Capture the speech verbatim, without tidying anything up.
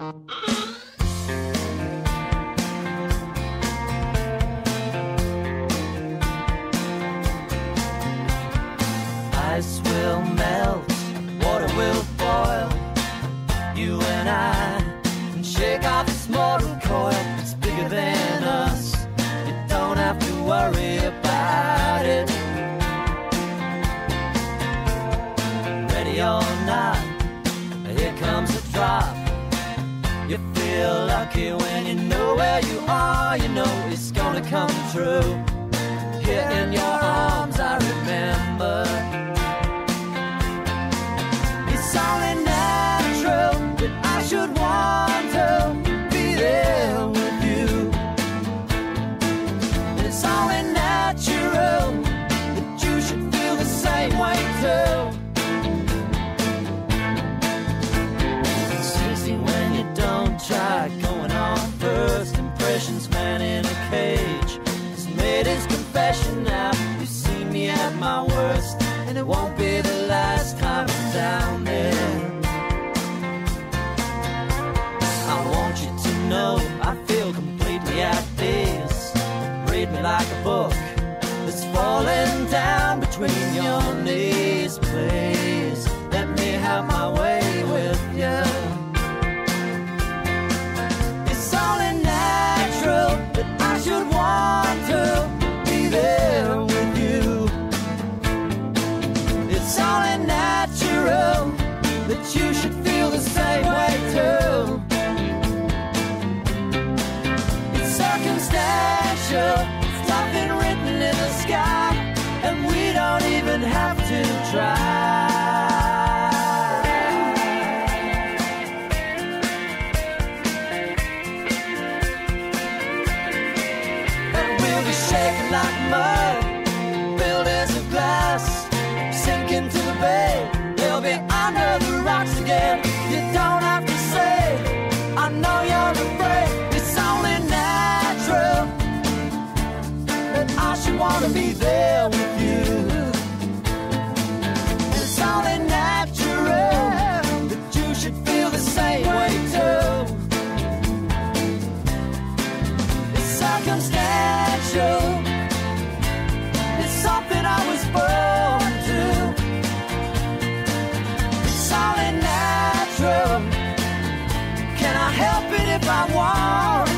Ice will melt, water will boil. You and I can shake off this mortal coil. It's bigger than us. You don't have to worry about it. Ready or not, here comes the drop. You feel lucky when you know where you are. You know it's gonna come true. Here in your arms I remember. It's only natural that I should want to be there with you. It's only natural that you should feel the same way too. It's easy when you don't try. Going on first impressions, man in a cage has made his confession now. You've seen me at my worst, and it won't be the last time I'm down there. I want you to know I feel completely at peace. Read me like a book that's falling down between your knees. Please let me have my way with you. It's only natural that I should want to be there with you. It's only natural that you should feel the same way too. It's circumstantial, it's nothing written in the sky, and we don't even have to try. And we'll be shaking like mud, buildings of glass, sinking to the bay. They'll be under the rocks again. You don't have to say, I know you're afraid. It's only natural that I should want to be there with you. It's only natural that you should feel the same way too. It's circumstantial, it's something I was born to. It's only natural. Can I help it if I want